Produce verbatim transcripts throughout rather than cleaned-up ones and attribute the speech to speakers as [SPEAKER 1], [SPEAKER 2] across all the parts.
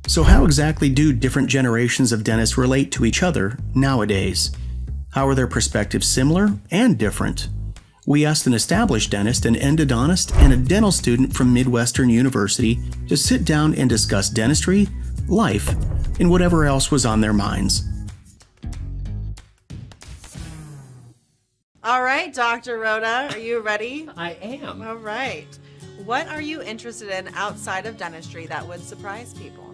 [SPEAKER 1] So how exactly do different generations of dentists relate to each other nowadays? How are their perspectives similar and different? We asked an established dentist, an endodontist, and a dental student from Midwestern University to sit down and discuss dentistry, life, and whatever else was on their minds.
[SPEAKER 2] All right, Doctor Rhoda, are you ready?
[SPEAKER 3] I am.
[SPEAKER 2] All right. What are you interested in outside of dentistry that would surprise people?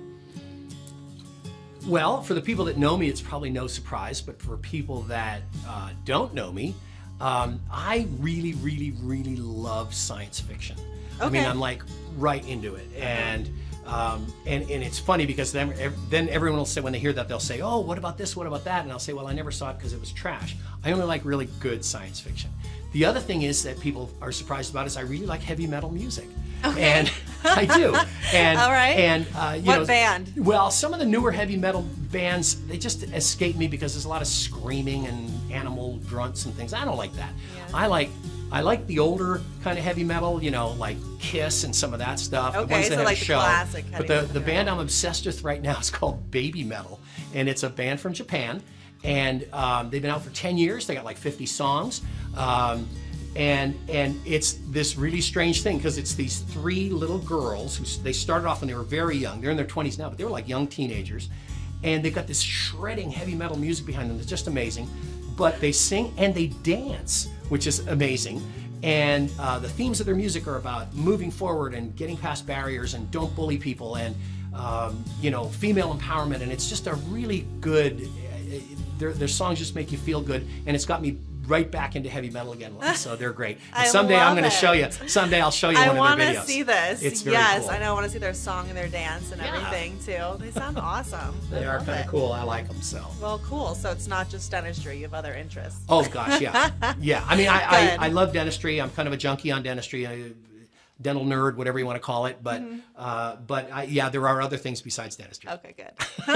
[SPEAKER 3] Well, for the people that know me, it's probably no surprise, but for people that uh, don't know me, um, I really, really, really love science fiction.
[SPEAKER 2] Okay.
[SPEAKER 3] I mean, I'm like right into it. And um, and, and it's funny because then, then everyone will say, when they hear that, they'll say, oh, what about this, what about that? And I'll say, well, I never saw it because it was trash. I only like really good science fiction. The other thing is that people are surprised about is I really like heavy metal music. Okay. And I do. And,
[SPEAKER 2] all right.
[SPEAKER 3] And, uh, you
[SPEAKER 2] what
[SPEAKER 3] know,
[SPEAKER 2] band?
[SPEAKER 3] Well, some of the newer heavy metal bands, they just escape me because there's a lot of screaming and animal grunts and things. I don't like that. Yeah. I like I like the older kind of heavy metal, you know, like Kiss and some of that stuff.
[SPEAKER 2] Okay,
[SPEAKER 3] the ones that
[SPEAKER 2] so
[SPEAKER 3] have
[SPEAKER 2] like
[SPEAKER 3] show.
[SPEAKER 2] the classic.
[SPEAKER 3] But the, the band I'm obsessed with right now is called Baby Metal. And it's a band from Japan. And um, they've been out for ten years. They got like fifty songs. Um, And and it's this really strange thing because it's these three little girls who they started off when they were very young. They're in their twenties now, but they were like young teenagers. And they've got this shredding heavy metal music behind them that's just amazing. But they sing and they dance, which is amazing. And uh, the themes of their music are about moving forward and getting past barriers and don't bully people and um, you know, female empowerment. And it's just a really good. Uh, their, their songs just make you feel good, and it's got me right back into heavy metal again. So they're great. And someday I'm going to show you. Someday I'll show you
[SPEAKER 2] I
[SPEAKER 3] one of their videos.
[SPEAKER 2] I want to see this.
[SPEAKER 3] It's very
[SPEAKER 2] yes,
[SPEAKER 3] cool.
[SPEAKER 2] I know. I want to see their song and their dance and
[SPEAKER 3] yeah.
[SPEAKER 2] everything too. They sound awesome.
[SPEAKER 3] They
[SPEAKER 2] I
[SPEAKER 3] are kind of cool. I like them so.
[SPEAKER 2] Well, cool. So it's not just dentistry. You have other interests.
[SPEAKER 3] Oh gosh, yeah, yeah. I mean, I, I I love dentistry. I'm kind of a junkie on dentistry. I, dental nerd, whatever you want to call it, but mm-hmm. uh, but I, yeah, there are other things besides dentistry.
[SPEAKER 2] Okay, good.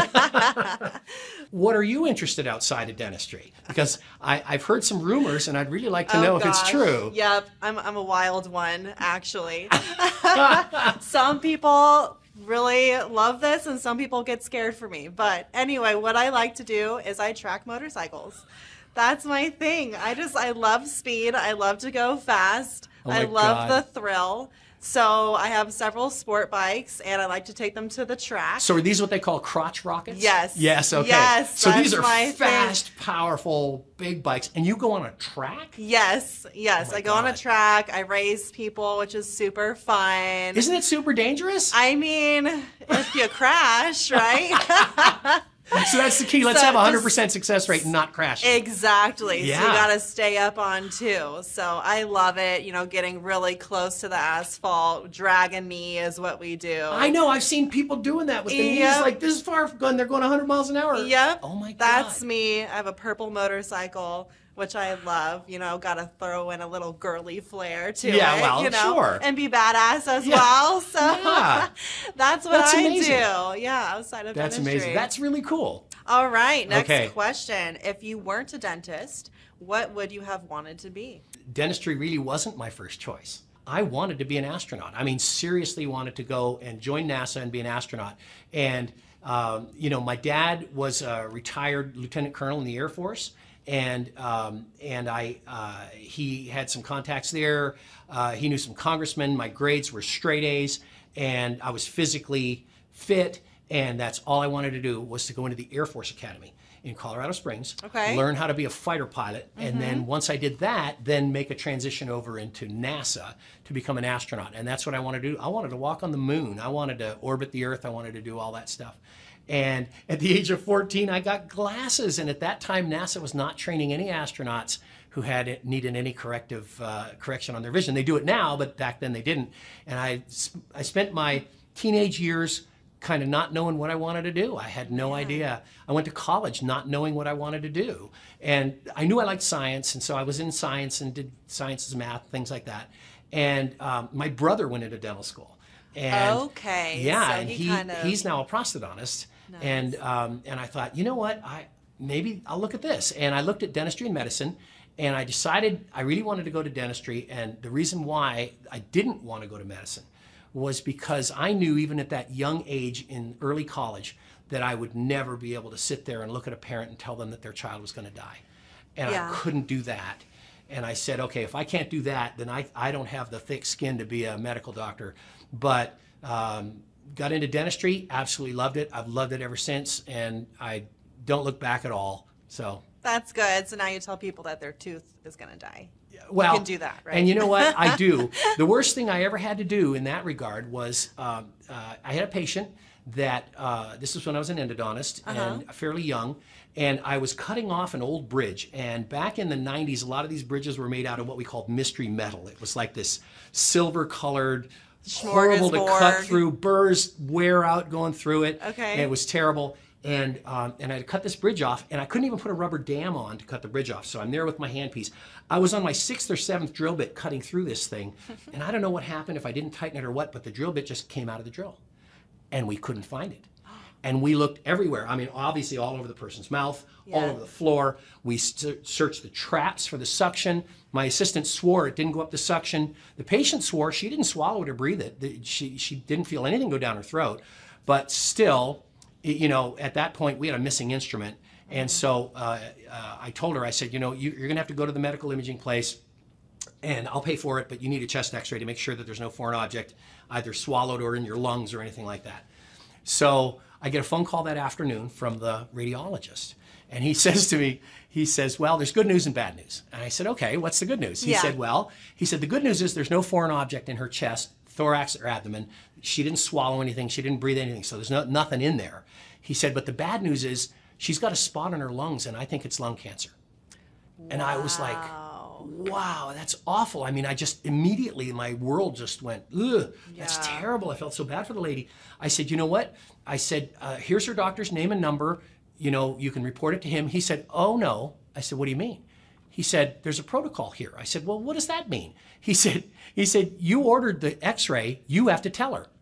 [SPEAKER 3] What are you interested outside of dentistry? Because I, I've heard some rumors, and I'd really like to oh, know gosh. if it's true.
[SPEAKER 2] Yep, I'm I'm a wild one actually. Some people really love this, and some people get scared for me. But anyway, what I like to do is I track motorcycles. That's my thing. I just I love speed. I love to go fast.
[SPEAKER 3] Oh
[SPEAKER 2] I
[SPEAKER 3] God.
[SPEAKER 2] love the thrill. So I have several sport bikes, and I like to take them to the track.
[SPEAKER 3] So are these what they call crotch rockets?
[SPEAKER 2] Yes.
[SPEAKER 3] Yes, okay.
[SPEAKER 2] Yes,
[SPEAKER 3] so these are
[SPEAKER 2] my
[SPEAKER 3] fast,
[SPEAKER 2] thing.
[SPEAKER 3] powerful, big bikes, and you go on a track?
[SPEAKER 2] Yes, yes.
[SPEAKER 3] Oh
[SPEAKER 2] I go
[SPEAKER 3] God.
[SPEAKER 2] on a track. I race people, which is super fun.
[SPEAKER 3] Isn't it super dangerous?
[SPEAKER 2] I mean, if you crash, right?
[SPEAKER 3] So that's the key. Let's
[SPEAKER 2] so
[SPEAKER 3] have a one hundred percent success rate and not crash.
[SPEAKER 2] Exactly.
[SPEAKER 3] Yeah.
[SPEAKER 2] So you got to stay up on two. So I love it. You know, getting really close to the asphalt. Dragon knee is what we do.
[SPEAKER 3] I know. I've seen people doing that with the
[SPEAKER 2] yep.
[SPEAKER 3] knees like this far gun. They're going one hundred miles an hour.
[SPEAKER 2] Yep.
[SPEAKER 3] Oh my God.
[SPEAKER 2] That's me. I have a purple motorcycle, which I love. You know, got to throw in a little girly flair to
[SPEAKER 3] yeah,
[SPEAKER 2] it.
[SPEAKER 3] well,
[SPEAKER 2] you know,
[SPEAKER 3] sure.
[SPEAKER 2] and be badass as
[SPEAKER 3] yeah.
[SPEAKER 2] well. So
[SPEAKER 3] yeah.
[SPEAKER 2] that's what
[SPEAKER 3] that's
[SPEAKER 2] I
[SPEAKER 3] amazing.
[SPEAKER 2] do. Yeah, outside of
[SPEAKER 3] that's
[SPEAKER 2] dentistry.
[SPEAKER 3] That's amazing. That's really cool.
[SPEAKER 2] All right, next
[SPEAKER 3] okay.
[SPEAKER 2] question. If you weren't a dentist, what would you have wanted to be?
[SPEAKER 3] Dentistry really wasn't my first choice. I wanted to be an astronaut. I mean, seriously wanted to go and join NASA and be an astronaut. And, um, you know, my dad was a retired lieutenant colonel in the Air Force. And um, and I uh, he had some contacts there. Uh, he knew some congressmen. My grades were straight A's, and I was physically fit. And that's all I wanted to do was to go into the Air Force Academy in Colorado Springs,
[SPEAKER 2] okay.
[SPEAKER 3] learn how to be a fighter pilot, mm-hmm. and then once I did that, then make a transition over into NASA to become an astronaut. And that's what I wanted to do. I wanted to walk on the moon. I wanted to orbit the Earth. I wanted to do all that stuff. And at the age of fourteen, I got glasses. And at that time, NASA was not training any astronauts who had needed any corrective uh, correction on their vision. They do it now, but back then they didn't. And I, I spent my teenage years kind of not knowing what I wanted to do. I had no yeah. idea. I went to college not knowing what I wanted to do. And I knew I liked science, and so I was in science and did sciences, math, things like that. And um, my brother went into dental school. And
[SPEAKER 2] okay.
[SPEAKER 3] Yeah,
[SPEAKER 2] so
[SPEAKER 3] and
[SPEAKER 2] he,
[SPEAKER 3] he
[SPEAKER 2] kind of...
[SPEAKER 3] he's now a prosthodontist. Nice. And um, and I thought, you know what, I maybe I'll look at this. And I looked at dentistry and medicine, and I decided I really wanted to go to dentistry. And the reason why I didn't want to go to medicine was because I knew even at that young age in early college that I would never be able to sit there and look at a parent and tell them that their child was going to die. And
[SPEAKER 2] Yeah.
[SPEAKER 3] I couldn't do that. And I said, okay, if I can't do that, then I, I don't have the thick skin to be a medical doctor. But um, got into dentistry, absolutely loved it. I've loved it ever since, and I don't look back at all. So
[SPEAKER 2] That's good. So now you tell people that their tooth is going to die.
[SPEAKER 3] well,
[SPEAKER 2] You can do that, right?
[SPEAKER 3] And you know what? I do. The worst thing I ever had to do in that regard was um, uh, I had a patient that, uh, this was when I was an endodontist
[SPEAKER 2] Uh-huh.
[SPEAKER 3] and fairly young, and I was cutting off an old bridge. And back in the nineties, a lot of these bridges were made out of what we called mystery metal. It was like this silver-colored, horrible to cut
[SPEAKER 2] Smorgasbord.
[SPEAKER 3] through, burrs wear out going through it.
[SPEAKER 2] Okay.
[SPEAKER 3] And it was terrible. And um, and I had to cut this bridge off, and I couldn't even put a rubber dam on to cut the bridge off. So I'm there with my handpiece. I was on my sixth or seventh drill bit cutting through this thing, and I don't know what happened, if I didn't tighten it or what, but the drill bit just came out of the drill, and we couldn't find it. And we looked everywhere. I mean, obviously all over the person's mouth, all
[SPEAKER 2] Yeah.
[SPEAKER 3] over the floor. We st- searched the traps for the suction. My assistant swore it didn't go up the suction. The patient swore she didn't swallow it or breathe it. The- She, she didn't feel anything go down her throat. But still, you know, at that point, we had a missing instrument. And so uh, uh, I told her, I said, you know, you, you're going to have to go to the medical imaging place, and I'll pay for it, but you need a chest x-ray to make sure that there's no foreign object either swallowed or in your lungs or anything like that. So I get a phone call that afternoon from the radiologist. And he says to me, he says, well, there's good news and bad news. And I said, okay, what's the good news? He
[SPEAKER 2] Yeah.
[SPEAKER 3] said, well, he said, the good news is there's no foreign object in her chest, thorax or abdomen. She didn't swallow anything. She didn't breathe anything. So there's no, nothing in there. He said, but the bad news is she's got a spot on her lungs, and I think it's lung cancer. And I was like, wow, that's awful. I mean, I just immediately, my world just went, ugh, that's
[SPEAKER 2] Yeah.
[SPEAKER 3] terrible. I felt so bad for the lady. I said, you know what? I said, uh, here's her doctor's name and number. You know, you can report it to him. He said, oh, no. I said, what do you mean? He said, there's a protocol here. I said, well, what does that mean? He said, he said, you ordered the x-ray. You have to tell her.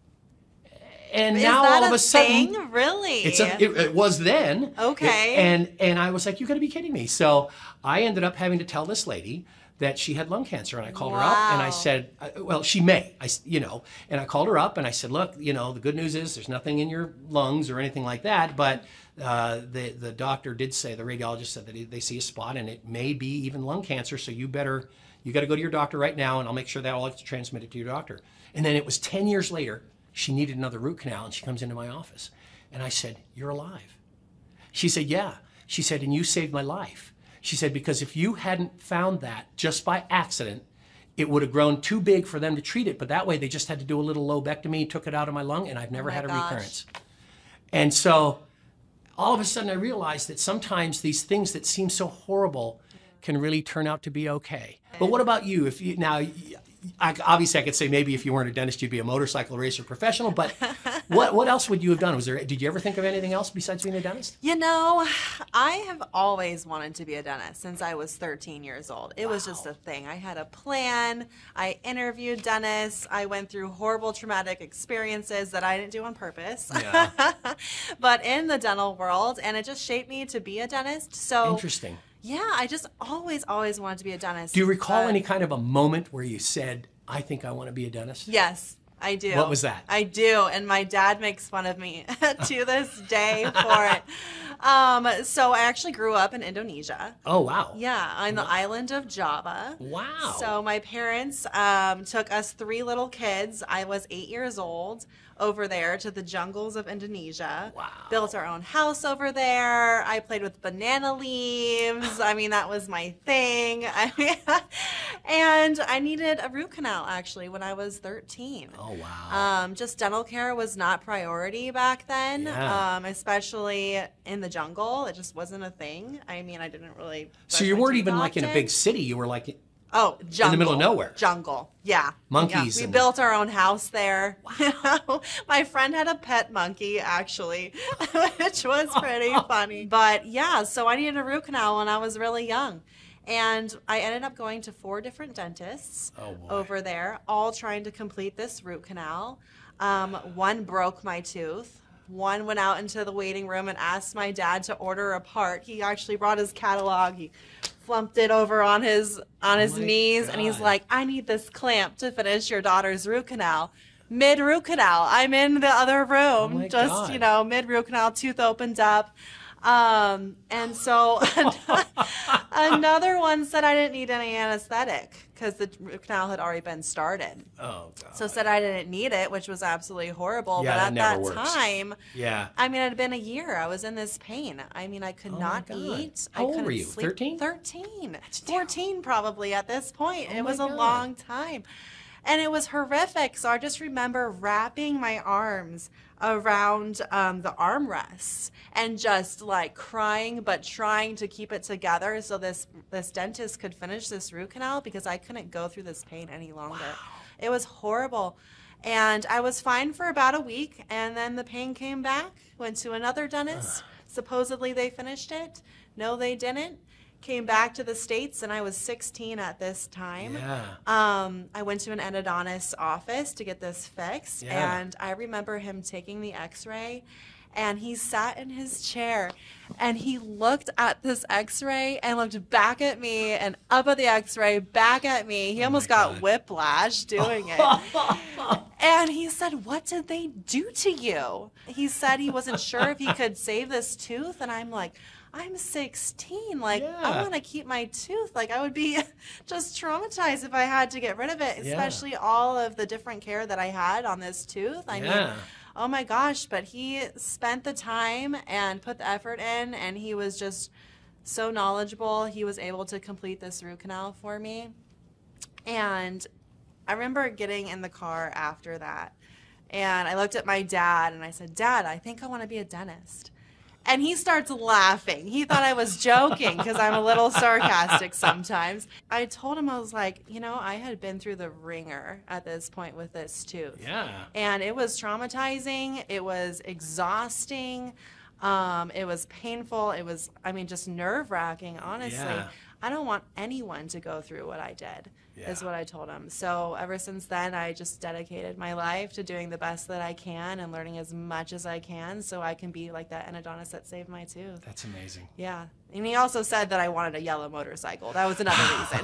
[SPEAKER 3] And
[SPEAKER 2] Is
[SPEAKER 3] now
[SPEAKER 2] that
[SPEAKER 3] all of
[SPEAKER 2] a
[SPEAKER 3] a sudden,
[SPEAKER 2] thing? Really?
[SPEAKER 3] it's a, it, it was then.
[SPEAKER 2] Okay.
[SPEAKER 3] It- and and I was like, you got to be kidding me. So I ended up having to tell this lady that she had lung cancer, and I called her up and I
[SPEAKER 2] Wow.
[SPEAKER 3] said, uh, well, she may, I, s- you know, and I called her up and I said, look, you know, the good news is there's nothing in your lungs or anything like that, but uh, the the doctor did say, the radiologist said that he- they see a spot and it may be even lung cancer, so you better, you got to go to your doctor right now, and I'll make sure that all gets transmitted to your doctor. And then it was ten years later, she needed another root canal, and she comes into my office. And I said, you're alive. She said, yeah. She said, and you saved my life. She said, because if you hadn't found that just by accident, it would have grown too big for them to treat it. But that way, they just had to do a little lobectomy, took it out of my lung, and I've never
[SPEAKER 2] my
[SPEAKER 3] had a
[SPEAKER 2] gosh.
[SPEAKER 3] recurrence. And so all of a sudden, I realized that sometimes these things that seem so horrible can really turn out to be okay. But what about you? If you now, I, obviously, I could say maybe if you weren't a dentist, you'd be a motorcycle racer professional. But what what else would you have done? Was there? Did you ever think of anything else besides being a dentist?
[SPEAKER 2] You know, I have always wanted to be a dentist since I was thirteen years old. It was just a thing. I had a plan. I interviewed dentists. I went through horrible traumatic experiences that I didn't do on purpose.
[SPEAKER 3] Yeah.
[SPEAKER 2] But in the dental world, and it just shaped me to be a dentist. So
[SPEAKER 3] Interesting.
[SPEAKER 2] yeah, I just always, always wanted to be a dentist.
[SPEAKER 3] Do you recall
[SPEAKER 2] But-
[SPEAKER 3] any kind of a moment where you said, I think I want to be a dentist?
[SPEAKER 2] Yes, I do.
[SPEAKER 3] What was that?
[SPEAKER 2] I do, and my dad makes fun of me to this day for it. Um, so I actually grew up in Indonesia.
[SPEAKER 3] Oh, wow.
[SPEAKER 2] Yeah, on the island of Java.
[SPEAKER 3] Wow.
[SPEAKER 2] So my parents um, took us three little kids. I was eight years old over there to the jungles of Indonesia.
[SPEAKER 3] Wow.
[SPEAKER 2] Built our own house over there. I played with banana leaves. I mean, that was my thing. I mean, and I needed a root canal actually when I was thirteen.
[SPEAKER 3] Oh, wow.
[SPEAKER 2] Um, just dental care was not priority back then,
[SPEAKER 3] Yeah.
[SPEAKER 2] um, especially in the jungle. It just wasn't a thing. I mean, I didn't really.
[SPEAKER 3] So
[SPEAKER 2] brush
[SPEAKER 3] you
[SPEAKER 2] my
[SPEAKER 3] weren't
[SPEAKER 2] teeth
[SPEAKER 3] even like in a
[SPEAKER 2] often.
[SPEAKER 3] big city. You were like,
[SPEAKER 2] Oh, jungle.
[SPEAKER 3] middle of nowhere.
[SPEAKER 2] Jungle. Yeah.
[SPEAKER 3] Monkeys
[SPEAKER 2] Yeah. We
[SPEAKER 3] and-
[SPEAKER 2] built our own house there. Wow. My friend had a pet monkey, actually, which was pretty funny. But yeah, so I needed a root canal when I was really young. And I ended up going to four different dentists
[SPEAKER 3] Oh, boy.
[SPEAKER 2] over there, all trying to complete this root canal. Um, one broke my tooth. One went out into the waiting room and asked my dad to order a part. He actually brought his catalog. He flumped it over on his on his
[SPEAKER 3] my
[SPEAKER 2] knees, and he's
[SPEAKER 3] God.
[SPEAKER 2] like, I need this clamp to finish your daughter's root canal. mid root canal. I'm in the other room,
[SPEAKER 3] Oh my
[SPEAKER 2] just
[SPEAKER 3] God.
[SPEAKER 2] you know, mid root canal, tooth opened up. Um, and so another one said I didn't need any anesthetic because the root canal had already been started.
[SPEAKER 3] Oh, God.
[SPEAKER 2] So said I didn't need it, which was absolutely horrible.
[SPEAKER 3] Yeah,
[SPEAKER 2] but
[SPEAKER 3] that
[SPEAKER 2] at
[SPEAKER 3] never
[SPEAKER 2] that
[SPEAKER 3] works.
[SPEAKER 2] time,
[SPEAKER 3] Yeah.
[SPEAKER 2] I mean, it had been a year. I was in this pain. I mean, I could
[SPEAKER 3] Oh my
[SPEAKER 2] not
[SPEAKER 3] God.
[SPEAKER 2] eat.
[SPEAKER 3] How
[SPEAKER 2] I
[SPEAKER 3] old
[SPEAKER 2] couldn't
[SPEAKER 3] were you?
[SPEAKER 2] sleep.
[SPEAKER 3] thirteen?
[SPEAKER 2] thirteen.
[SPEAKER 3] That's
[SPEAKER 2] fourteen probably at this point.
[SPEAKER 3] Oh
[SPEAKER 2] it was
[SPEAKER 3] my
[SPEAKER 2] a
[SPEAKER 3] God.
[SPEAKER 2] long time. And it was horrific. So I just remember wrapping my arms around um, the armrests and just like crying, but trying to keep it together so this this dentist could finish this root canal because I couldn't go through this pain any longer.
[SPEAKER 3] Wow.
[SPEAKER 2] It was horrible. And I was fine for about a week, and then the pain came back. Went to another dentist. Supposedly they finished it. No, they didn't. Came back to the States, and I was sixteen at this time.
[SPEAKER 3] Yeah.
[SPEAKER 2] Um, I went to an endodontist's office to get this fixed,
[SPEAKER 3] Yeah.
[SPEAKER 2] and I remember him taking the x-ray, and he sat in his chair, and he looked at this x-ray and looked back at me and up at the x-ray, back at me. He
[SPEAKER 3] Oh
[SPEAKER 2] almost
[SPEAKER 3] my
[SPEAKER 2] got
[SPEAKER 3] God.
[SPEAKER 2] whiplash doing it. And he said, "What did they do to you?" He said he wasn't sure if he could save this tooth, and I'm like, I'm sixteen. Like,
[SPEAKER 3] Yeah.
[SPEAKER 2] I want to keep my tooth. Like, I would be just traumatized if I had to get rid of it,
[SPEAKER 3] Yeah.
[SPEAKER 2] especially all of the different care that I had on this tooth. I
[SPEAKER 3] Yeah.
[SPEAKER 2] mean, oh my gosh. But he spent the time and put the effort in, and he was just so knowledgeable. He was able to complete this root canal for me. And I remember getting in the car after that, and I looked at my dad, and I said, "Dad, I think I want to be a dentist." And he starts laughing. He thought I was joking because I'm a little sarcastic sometimes. I told him, I was like, you know, I had been through the ringer at this point with this tooth.
[SPEAKER 3] Yeah.
[SPEAKER 2] And it was traumatizing. It was exhausting. Um, it was painful. It was, I mean, just nerve-wracking, honestly.
[SPEAKER 3] Yeah.
[SPEAKER 2] I don't want anyone to go through what I did, is
[SPEAKER 3] Yeah.
[SPEAKER 2] what I told him. So ever since then, I just dedicated my life to doing the best that I can and learning as much as I can so I can be like that endodontist that saved my tooth.
[SPEAKER 3] That's amazing.
[SPEAKER 2] Yeah. And he also said that I wanted a yellow motorcycle. That was another reason.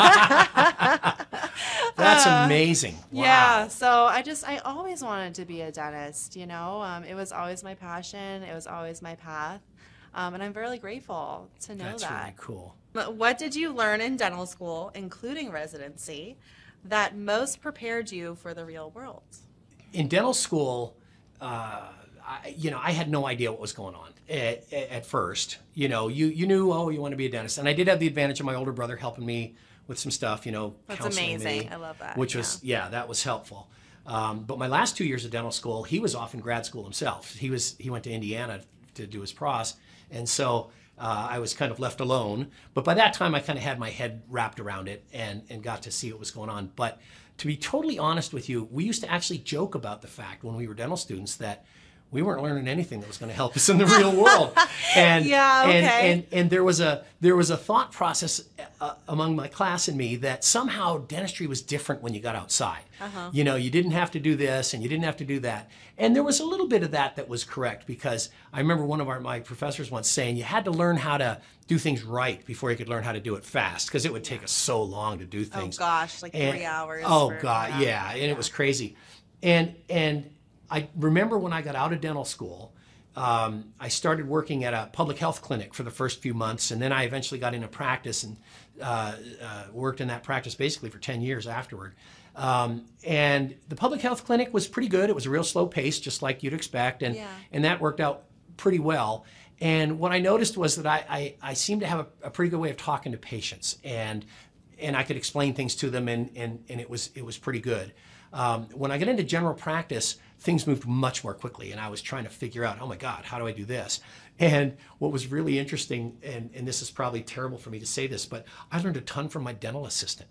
[SPEAKER 2] But
[SPEAKER 3] That's
[SPEAKER 2] Uh,
[SPEAKER 3] amazing. Wow.
[SPEAKER 2] Yeah, so I just, I always wanted to be a dentist, you know. Um, it was always my passion. It was always my path. Um, and I'm very grateful to know
[SPEAKER 3] That's
[SPEAKER 2] that.
[SPEAKER 3] really cool.
[SPEAKER 2] But what did you learn in dental school, including residency, that most prepared you for the real world?
[SPEAKER 3] In dental school, uh, I, you know, I had no idea what was going on at, at first. You know, you you knew, oh, you want to be a dentist, and I did have the advantage of my older brother helping me with some stuff. You know,
[SPEAKER 2] That's
[SPEAKER 3] counseling
[SPEAKER 2] amazing.
[SPEAKER 3] me,
[SPEAKER 2] I love that.
[SPEAKER 3] Which was yeah, that was helpful. Um, but my last two years of dental school, he was off in grad school himself. He was he went to Indiana to do his pros, and so. Uh, I was kind of left alone, but by that time I kind of had my head wrapped around it and, and got to see what was going on. But to be totally honest with you, we used to actually joke about the fact when we were dental students that we weren't learning anything that was going to help us in the real world. And,
[SPEAKER 2] Yeah, okay.
[SPEAKER 3] and, and, and there was a there was a thought process uh, among my class and me that somehow dentistry was different when you got outside.
[SPEAKER 2] Uh-huh.
[SPEAKER 3] You know, you didn't have to do this and you didn't have to do that. And there was a little bit of that that was correct, because I remember one of our my professors once saying you had to learn how to do things right before you could learn how to do it fast, because it would take us so long to do
[SPEAKER 2] Oh
[SPEAKER 3] things.
[SPEAKER 2] gosh, like
[SPEAKER 3] And-
[SPEAKER 2] three hours.
[SPEAKER 3] Oh
[SPEAKER 2] for-
[SPEAKER 3] God, yeah, and it was crazy. And and I remember when I got out of dental school, um, I started working at a public health clinic for the first few months, and then I eventually got into practice and uh, uh, worked in that practice basically for ten years afterward. Um, and the public health clinic was pretty good. It was a real slow pace, just like you'd expect, and
[SPEAKER 2] Yeah.
[SPEAKER 3] and that worked out pretty well. And what I noticed was that I I, I seemed to have a, a pretty good way of talking to patients, and and I could explain things to them, and and and it was it was pretty good. Um, when I got into general practice, things moved much more quickly, and I was trying to figure out, oh my God, how do I do this? And what was really interesting, and, and this is probably terrible for me to say this, but I learned a ton from my dental assistant.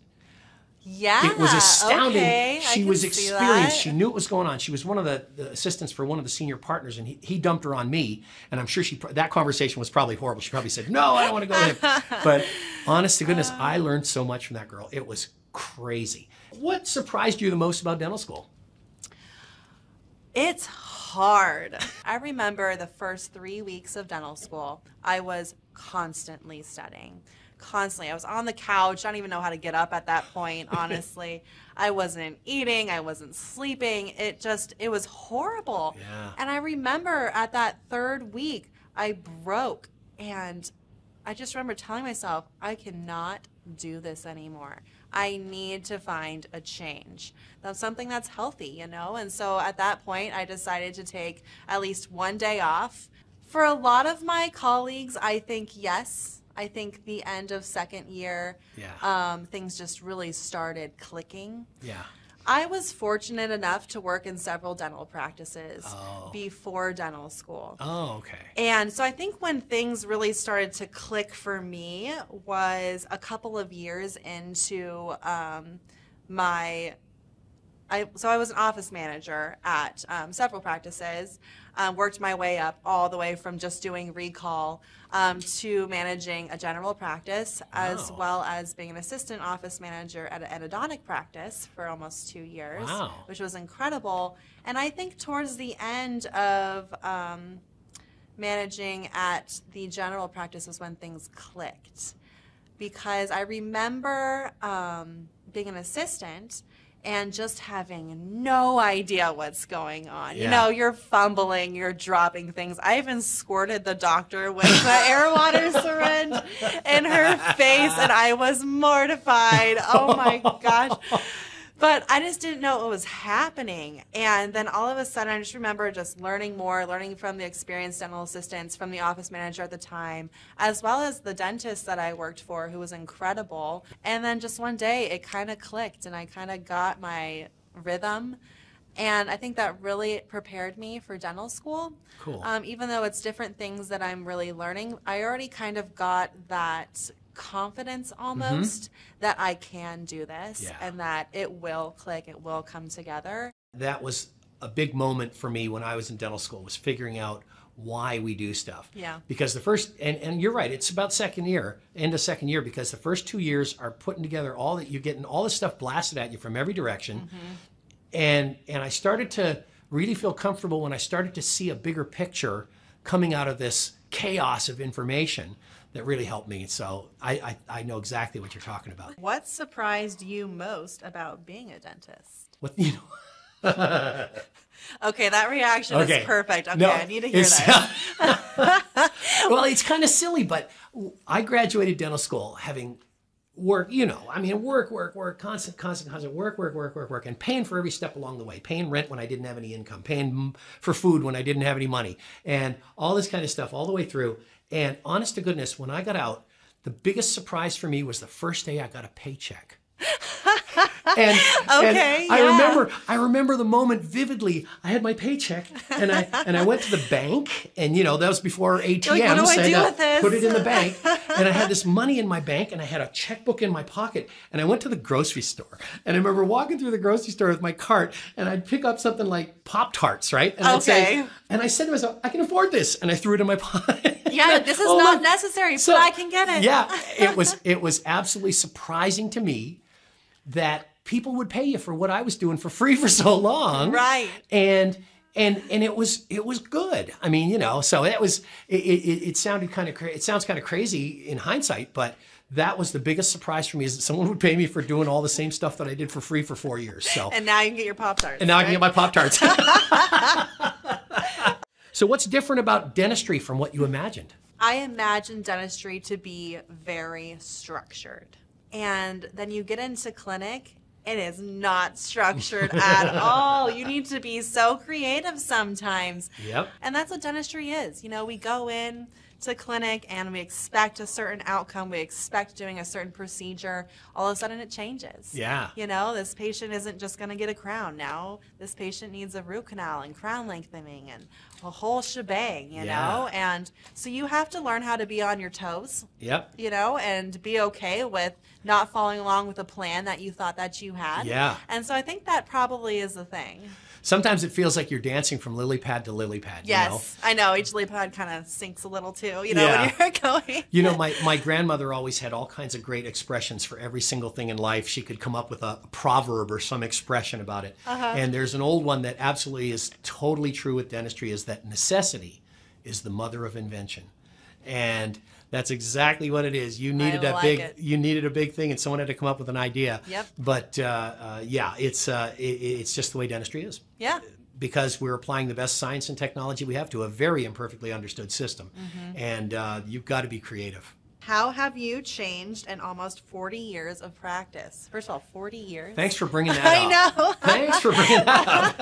[SPEAKER 2] Yeah.
[SPEAKER 3] It was astounding.
[SPEAKER 2] Okay, I
[SPEAKER 3] She
[SPEAKER 2] can
[SPEAKER 3] was
[SPEAKER 2] see
[SPEAKER 3] experienced.
[SPEAKER 2] that.
[SPEAKER 3] She knew what was going on. She was one of the, the assistants for one of the senior partners, and he, he dumped her on me. And I'm sure she that conversation was probably horrible. She probably said, "No, I don't want to go with him." But honest to goodness, I learned so much from that girl. It was crazy. What surprised you the most about dental school?
[SPEAKER 2] It's hard. I remember the first three weeks of dental school, I was constantly studying. constantly. I was on the couch. I don't even know how to get up at that point, honestly. I wasn't eating. I wasn't sleeping. It just, it was horrible.
[SPEAKER 3] Yeah.
[SPEAKER 2] And I remember at that third week, I broke. And I just remember telling myself, I cannot do this anymore. I need to find a change. That's something that's healthy, you know? And so at that point, I decided to take at least one day off. For a lot of my colleagues, I think yes. I think the end of second year,
[SPEAKER 3] Yeah.
[SPEAKER 2] um, things just really started clicking.
[SPEAKER 3] Yeah.
[SPEAKER 2] I was fortunate enough to work in several dental practices
[SPEAKER 3] Oh.
[SPEAKER 2] before dental school.
[SPEAKER 3] Oh, okay.
[SPEAKER 2] And so I think when things really started to click for me was a couple of years into um, my, I, so I was an office manager at um, several practices, um, worked my way up all the way from just doing recall um, to managing a general practice, as
[SPEAKER 3] Wow.
[SPEAKER 2] well as being an assistant office manager at an endodontic practice for almost two years,
[SPEAKER 3] Wow.
[SPEAKER 2] which was incredible. And I think towards the end of um, managing at the general practice was when things clicked, because I remember um, being an assistant and just having no idea what's going on.
[SPEAKER 3] Yeah.
[SPEAKER 2] You know, you're fumbling, you're dropping things. I even squirted the doctor with the air water syringe in her face, and I was mortified. Oh my gosh. But I just didn't know what was happening. And then all of a sudden, I just remember just learning more, learning from the experienced dental assistants, from the office manager at the time, as well as the dentist that I worked for, who was incredible. And then just one day, it kind of clicked, and I kind of got my rhythm. And I think that really prepared me for dental school.
[SPEAKER 3] Cool.
[SPEAKER 2] Um, even though it's different things that I'm really learning, I already kind of got that confidence almost that I can do this
[SPEAKER 3] Yeah.
[SPEAKER 2] and that it will click, it will come together.
[SPEAKER 3] That was a big moment for me when I was in dental school, was figuring out why we do stuff.
[SPEAKER 2] Yeah.
[SPEAKER 3] Because the first, and, and you're right, it's about second year, end of second year, because the first two years are putting together all that, you're getting all this stuff blasted at you from every direction.
[SPEAKER 2] Mm-hmm.
[SPEAKER 3] And, and I started to really feel comfortable when I started to see a bigger picture coming out of this chaos of information that really helped me. So I, I, I know exactly what you're talking about.
[SPEAKER 2] What surprised you most about being a dentist?
[SPEAKER 3] What, you know,
[SPEAKER 2] Okay, that reaction
[SPEAKER 3] Okay.
[SPEAKER 2] is perfect. Okay,
[SPEAKER 3] No,
[SPEAKER 2] I need to hear
[SPEAKER 3] it's-
[SPEAKER 2] this.
[SPEAKER 3] well, it's kind of silly, but I graduated dental school having work, you know, I mean, work, work, work, constant, constant, constant, work, work, work, work, work, and paying for every step along the way, paying rent when I didn't have any income, paying for food when I didn't have any money, and all this kind of stuff all the way through. And honest to goodness, when I got out, the biggest surprise for me was the first day I got a paycheck. And,
[SPEAKER 2] Okay,
[SPEAKER 3] and I
[SPEAKER 2] yeah.
[SPEAKER 3] remember I remember the moment vividly. I had my paycheck, and I and I went to the bank, and you know that was before A T Ms.
[SPEAKER 2] You're like, what do I
[SPEAKER 3] had
[SPEAKER 2] do
[SPEAKER 3] to
[SPEAKER 2] with this?
[SPEAKER 3] Put it in the bank, and I had this money in my bank, and I had a checkbook in my pocket, and I went to the grocery store, and I remember walking through the grocery store with my cart, and I'd pick up something like Pop-Tarts, right? And I'd say,
[SPEAKER 2] Okay.
[SPEAKER 3] and I said to myself, I can afford this, and I threw it in my pocket.
[SPEAKER 2] Yeah, this is
[SPEAKER 3] Oh,
[SPEAKER 2] not
[SPEAKER 3] look.
[SPEAKER 2] necessary,
[SPEAKER 3] So,
[SPEAKER 2] but I can get it.
[SPEAKER 3] Yeah, it was it was absolutely surprising to me that people would pay you for what I was doing for free for so long.
[SPEAKER 2] Right.
[SPEAKER 3] And and and it was it was good. I mean, you know, so it was it it, it sounded kind of cra- it sounds kind of crazy in hindsight, but that was the biggest surprise for me, is that someone would pay me for doing all the same stuff that I did for free for four years. So
[SPEAKER 2] And now you can get your Pop-Tarts.
[SPEAKER 3] and now I
[SPEAKER 2] right?
[SPEAKER 3] can get my Pop-Tarts. So what's different about dentistry from what you imagined?
[SPEAKER 2] I imagine dentistry to be very structured. And then you get into clinic, it is not structured at all. You need to be so creative sometimes.
[SPEAKER 3] Yep.
[SPEAKER 2] And that's what dentistry is. You know, we go in to clinic and we expect a certain outcome. We expect doing a certain procedure. All of a sudden it changes.
[SPEAKER 3] Yeah.
[SPEAKER 2] You know, this patient isn't just going to get a crown. Now this patient needs a root canal and crown lengthening and a whole shebang, you
[SPEAKER 3] Yeah.
[SPEAKER 2] know? And so you have to learn how to be on your toes,
[SPEAKER 3] Yep.
[SPEAKER 2] you know, and be okay with not following along with a plan that you thought that you had.
[SPEAKER 3] Yeah.
[SPEAKER 2] And so I think that probably is the thing.
[SPEAKER 3] Sometimes it feels like you're dancing from lily pad to lily pad.
[SPEAKER 2] Yes,
[SPEAKER 3] You know?
[SPEAKER 2] I know. Each lily pad kind of sinks a little too, you know,
[SPEAKER 3] Yeah.
[SPEAKER 2] when you're going.
[SPEAKER 3] You know, my, my grandmother always had all kinds of great expressions for every single thing in life. She could come up with a, a proverb or some expression about it.
[SPEAKER 2] Uh-huh.
[SPEAKER 3] And there's an old one that absolutely is totally true with dentistry, is that necessity is the mother of invention. And That's exactly what it is. You needed
[SPEAKER 2] I
[SPEAKER 3] a
[SPEAKER 2] like
[SPEAKER 3] big,
[SPEAKER 2] it.
[SPEAKER 3] you needed a big thing, and someone had to come up with an idea.
[SPEAKER 2] Yep.
[SPEAKER 3] But uh, uh, yeah, it's uh, it, it's just the way dentistry is.
[SPEAKER 2] Yeah.
[SPEAKER 3] Because we're applying the best science and technology we have to a very imperfectly understood system,
[SPEAKER 2] Mm-hmm.
[SPEAKER 3] and uh, you've got to be creative.
[SPEAKER 2] How have you changed in almost forty years of practice? First of all, forty years.
[SPEAKER 3] Thanks for bringing that
[SPEAKER 2] I
[SPEAKER 3] up.
[SPEAKER 2] know.
[SPEAKER 3] Thanks for bringing that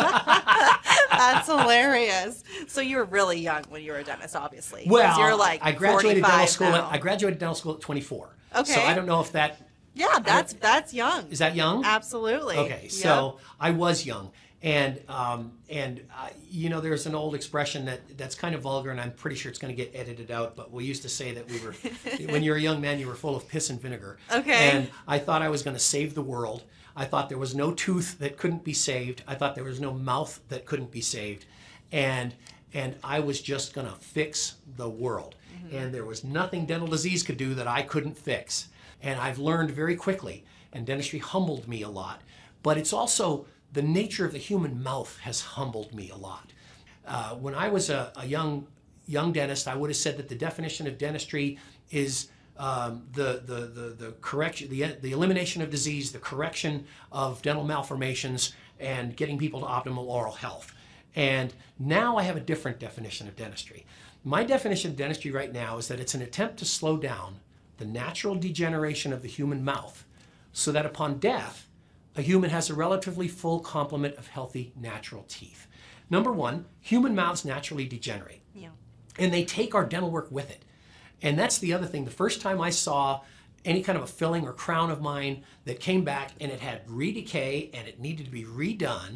[SPEAKER 3] up.
[SPEAKER 2] That's hilarious. So you were really young when you were a dentist, obviously. 'cause
[SPEAKER 3] Well,
[SPEAKER 2] you're like
[SPEAKER 3] I graduated dental school. At,
[SPEAKER 2] now.
[SPEAKER 3] I graduated dental school at twenty-four.
[SPEAKER 2] Okay.
[SPEAKER 3] So I don't know if that
[SPEAKER 2] Yeah, that's that's young.
[SPEAKER 3] is that young.
[SPEAKER 2] Absolutely.
[SPEAKER 3] Okay, so I was young, and um, and uh, you know, there's an old expression that that's kind of vulgar, and I'm pretty sure it's going to get edited out. But we used to say that we were, when you're a young man, you were full of piss and vinegar.
[SPEAKER 2] Okay.
[SPEAKER 3] And I thought I was going to save the world. I thought there was no tooth that couldn't be saved. I thought there was no mouth that couldn't be saved, and and I was just going to fix the world. Mm-hmm. And there was nothing dental disease could do that I couldn't fix. And I've learned very quickly, and dentistry humbled me a lot. But it's also the nature of the human mouth has humbled me a lot. Uh, when I was a, a young young dentist, I would have said that the definition of dentistry is um, the, the, the, the correction, the, the elimination of disease, the correction of dental malformations, and getting people to optimal oral health. And now I have a different definition of dentistry. My definition of dentistry right now is that it's an attempt to slow down the natural degeneration of the human mouth so that upon death, a human has a relatively full complement of healthy natural teeth. Number one, human mouths naturally degenerate.
[SPEAKER 2] Yeah.
[SPEAKER 3] And they take our dental work with it. And that's the other thing. The first time I saw any kind of a filling or crown of mine that came back and it had re-decay and it needed to be redone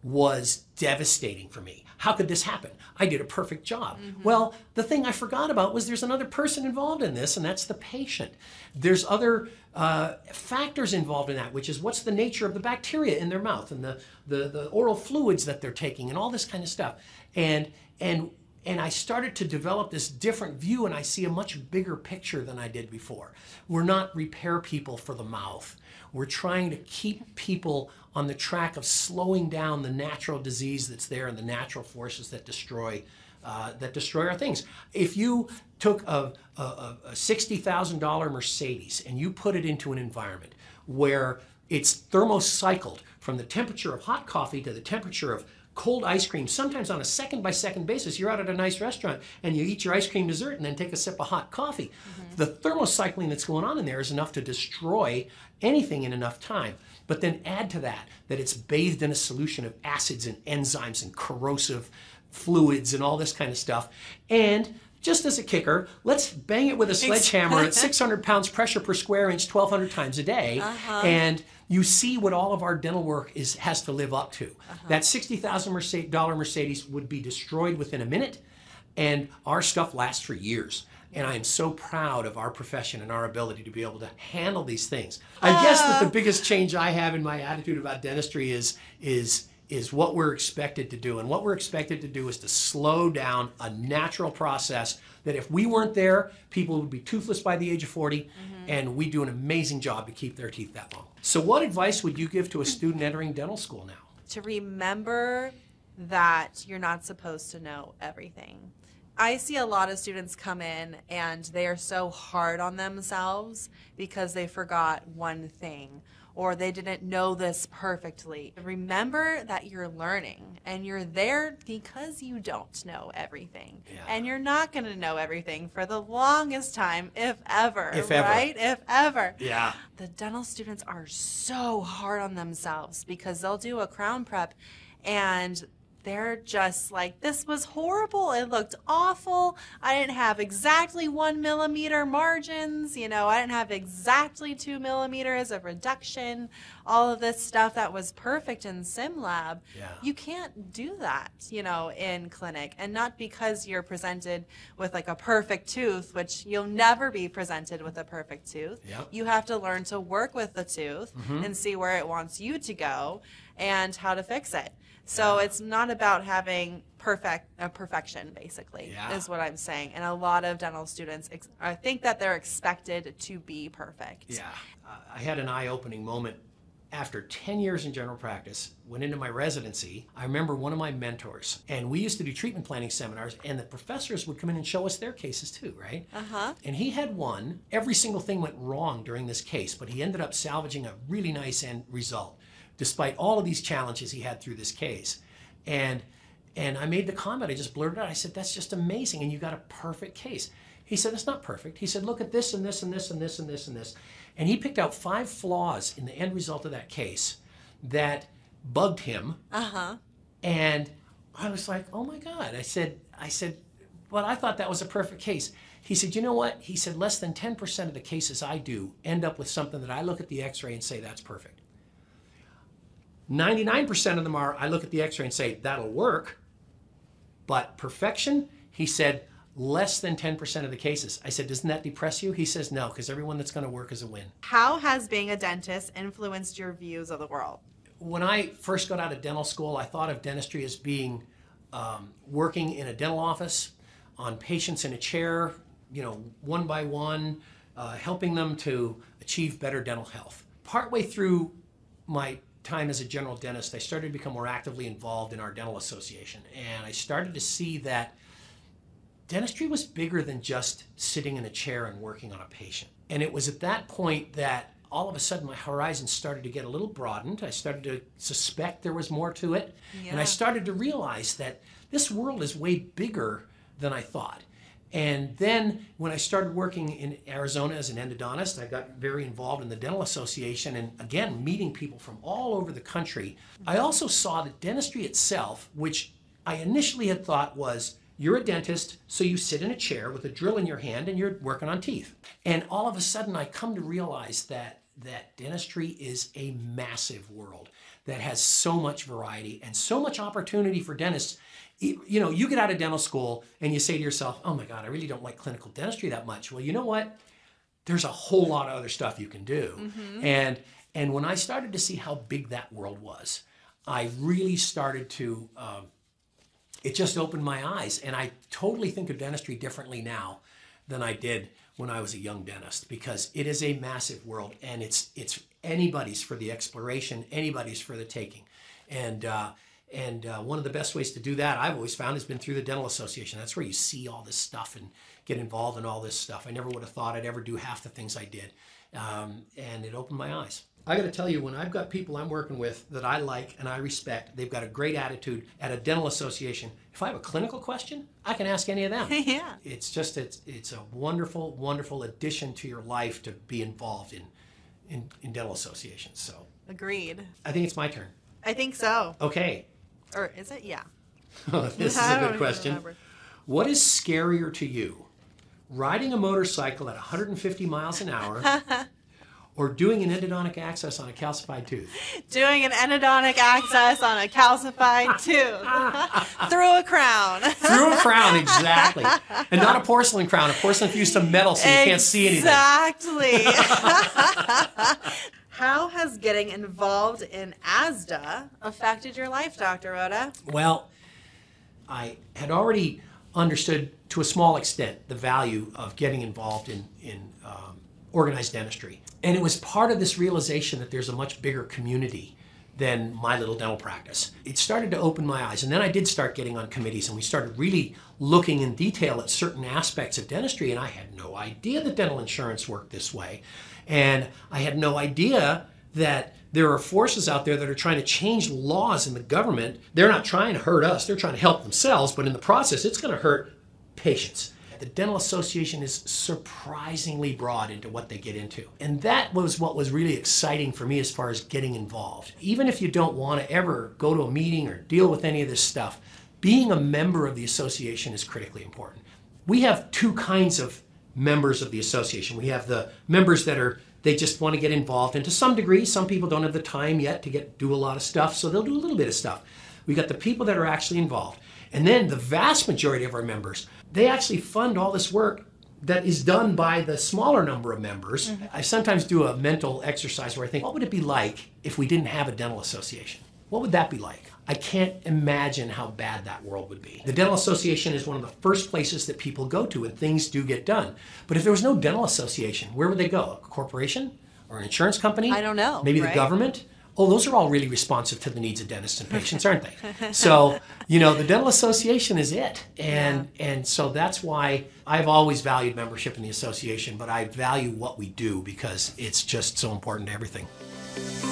[SPEAKER 3] was devastating for me. How could this happen? I did a perfect job. Mm-hmm. Well, the thing I forgot about was there's another person involved in this, and that's the patient. There's other uh, factors involved in that, which is what's the nature of the bacteria in their mouth and the, the, the oral fluids that they're taking and all this kind of stuff. And, and, and I started to develop this different view, and I see a much bigger picture than I did before. We're not repair people for the mouth. We're trying to keep people on the track of slowing down the natural disease that's there and the natural forces that destroy uh, that destroy our things. If you took a, a, a sixty thousand dollar Mercedes and you put it into an environment where it's thermocycled from the temperature of hot coffee to the temperature of cold ice cream, sometimes on a second by second basis, you're out at a nice restaurant and you eat your ice cream dessert and then take a sip of hot coffee. Mm-hmm. The thermocycling that's going on in there is enough to destroy anything in enough time. But then add to that, that it's bathed in a solution of acids and enzymes and corrosive fluids and all this kind of stuff. And just as a kicker, let's bang it with a sledgehammer at six hundred pounds pressure per square inch, twelve hundred times a day. Uh-huh. And you see what all of our dental work is has to live up to. Uh-huh. That sixty thousand dollar Mercedes would be destroyed within a minute, and our stuff lasts for years. And I am so proud of our profession and our ability to be able to handle these things. I uh. guess that the biggest change I have in my attitude about dentistry is, is, is what we're expected to do. And what we're expected to do is to slow down a natural process that if we weren't there, people would be toothless by the age of forty, mm-hmm. and we do an amazing job to keep their teeth that long. So what advice would you give to a student entering dental school now?
[SPEAKER 2] To remember that you're not supposed to know everything. I see a lot of students come in and they are so hard on themselves because they forgot one thing or they didn't know this perfectly. Remember that you're learning and you're there because you don't know everything. Yeah. And you're not going to know everything for the longest time, if ever,
[SPEAKER 3] if ever.
[SPEAKER 2] right? If ever.
[SPEAKER 3] Yeah.
[SPEAKER 2] The dental students are so hard on themselves because they'll do a crown prep and they're just like, this was horrible. It looked awful. I didn't have exactly one millimeter margins. You know, I didn't have exactly two millimeters of reduction. All of this stuff that was perfect in sim lab. Yeah. You can't do that, you know, in clinic. And not because you're presented with like a perfect tooth, which you'll never be presented with a perfect tooth.
[SPEAKER 3] Yep.
[SPEAKER 2] You have to learn to work with the tooth mm-hmm. and see where it wants you to go and how to fix it. So it's not about having perfect uh, perfection, basically, yeah. is what I'm saying. And a lot of dental students, ex I think that they're expected to be perfect.
[SPEAKER 3] Yeah. Uh, I had an eye-opening moment after ten years in general practice, went into my residency, I remember one of my mentors, and we used to do treatment planning seminars, and the professors would come in and show us their cases too, right?
[SPEAKER 2] Uh-huh.
[SPEAKER 3] And he had one, every single thing went wrong during this case, but he ended up salvaging a really nice end result, despite all of these challenges he had through this case. And, and I made the comment, I just blurted out, I said, that's just amazing, and you got a perfect case. He said, it's not perfect. He said, look at this and this and this and this and this and this. And he picked out five flaws in the end result of that case that bugged him.
[SPEAKER 2] Uh-huh.
[SPEAKER 3] And I was like, oh my God. I said, I said, well, I thought that was a perfect case. He said, you know what? He said, less than ten percent of the cases I do end up with something that I look at the x-ray and say, that's perfect. ninety-nine percent of them are, I look at the x-ray and say, that'll work. But perfection, he said, less than ten percent of the cases. I said, doesn't that depress you? He says, no, because everyone that's going to work is a win.
[SPEAKER 2] How has being a dentist influenced your views of the world?
[SPEAKER 3] When I first got out of dental school, I thought of dentistry as being um, working in a dental office, on patients in a chair, you know, one by one, uh, helping them to achieve better dental health. Partway through my time as a general dentist, I started to become more actively involved in our dental association, and I started to see that dentistry was bigger than just sitting in a chair and working on a patient. And it was at that point that all of a sudden my horizon started to get a little broadened. I started to suspect there was more to it. Yeah. And I started to realize that this world is way bigger than I thought. And then when I started working in Arizona as an endodontist, I got very involved in the Dental Association and again, meeting people from all over the country. I also saw that dentistry itself, which I initially had thought was, you're a dentist, so you sit in a chair with a drill in your hand and you're working on teeth. And all of a sudden I come to realize that, that dentistry is a massive world that has so much variety and so much opportunity for dentists. You know, you get out of dental school and you say to yourself, oh my God, I really don't like clinical dentistry that much. Well, you know what? There's a whole lot of other stuff you can do. Mm-hmm. And, and when I started to see how big that world was, I really started to, um, it just opened my eyes, and I totally think of dentistry differently now than I did when I was a young dentist, because it is a massive world, and it's it's anybody's for the exploration, anybody's for the taking. And uh, and uh, one of the best ways to do that, I've always found, has been through the Dental Association. That's where you see all this stuff and get involved in all this stuff. I never would have thought I'd ever do half the things I did, um, and it opened my eyes. I got to tell you, when I've got people I'm working with that I like and I respect, they've got a great attitude at a dental association. If I have a clinical question, I can ask any of them.
[SPEAKER 2] Yeah.
[SPEAKER 3] It's just, it's, it's a wonderful, wonderful addition to your life to be involved in, in, in dental associations. So.
[SPEAKER 2] Agreed.
[SPEAKER 3] I think it's my turn.
[SPEAKER 2] I think so.
[SPEAKER 3] Okay.
[SPEAKER 2] Or is it? Yeah.
[SPEAKER 3] This is a good question. What is scarier to you? Riding a motorcycle at one hundred fifty miles an hour or doing an endodontic access on a calcified tooth?
[SPEAKER 2] Doing an endodontic access on a calcified tooth. Through a crown.
[SPEAKER 3] Through a crown, exactly. And not a porcelain crown. A porcelain fused to metal so you
[SPEAKER 2] exactly.
[SPEAKER 3] can't see anything.
[SPEAKER 2] Exactly. How has getting involved in AzDA affected your life, Doctor RODA?
[SPEAKER 3] Well, I had already understood to a small extent the value of getting involved in, in um, organized dentistry. And it was part of this realization that there's a much bigger community than my little dental practice. It started to open my eyes, and then I did start getting on committees, and we started really looking in detail at certain aspects of dentistry, and I had no idea that dental insurance worked this way. And I had no idea that there are forces out there that are trying to change laws in the government. They're not trying to hurt us, they're trying to help themselves, but in the process, it's gonna hurt patients. The Dental Association is surprisingly broad into what they get into. And that was what was really exciting for me as far as getting involved. Even if you don't want to ever go to a meeting or deal with any of this stuff, being a member of the association is critically important. We have two kinds of members of the association. We have the members that are, they just want to get involved, and to some degree, some people don't have the time yet to get do a lot of stuff, so they'll do a little bit of stuff. We got the people that are actually involved. And then the vast majority of our members, they actually fund all this work that is done by the smaller number of members. Mm-hmm. I sometimes do a mental exercise where I think, what would it be like if we didn't have a dental association? What would that be like? I can't imagine how bad that world would be. The Dental Association is one of the first places that people go to when things do get done. But if there was no dental association, where would they go? A corporation or an insurance company?
[SPEAKER 2] I don't know.
[SPEAKER 3] Maybe
[SPEAKER 2] right?
[SPEAKER 3] the government? Oh, those are all really responsive to the needs of dentists and patients, aren't they? So, you know, the dental association is it. And, yeah. and so that's why I've always valued membership in the association, but I value what we do because it's just so important to everything.